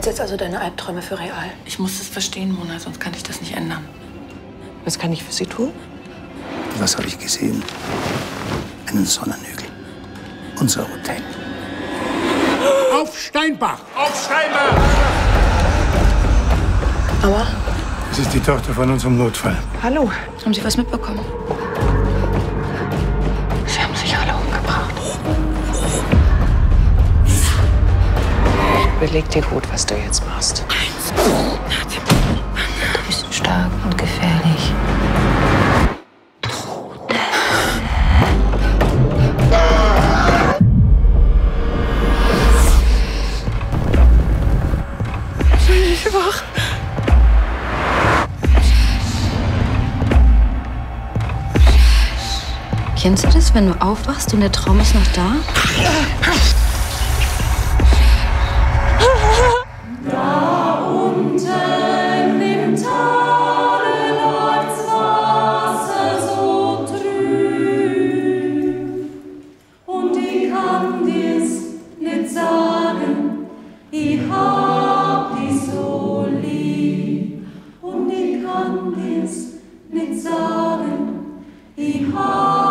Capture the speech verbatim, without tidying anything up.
jetzt also deine Albträume für real? Ich muss es verstehen, Mona, sonst kann ich das nicht ändern. Was kann ich für Sie tun? Was habe ich gesehen? Einen Sonnenhügel. Unser Hotel. Auf Steinbach! Auf Steinbach! Mama? Das ist die Tochter von unserem Notfall. Hallo. Haben Sie was mitbekommen? Sie haben sich alle umgebracht. Überleg dir gut, was du jetzt machst. Du bist stark und gefährlich. Ich bin wach. Kennst du das, wenn du aufwachst und der Traum ist noch da? Da unten im Tale läuft's Wasser so trüb. Und ich kann dir's nicht sagen, ich hab dich so lieb. Und ich kann dir's nicht sagen, ich hab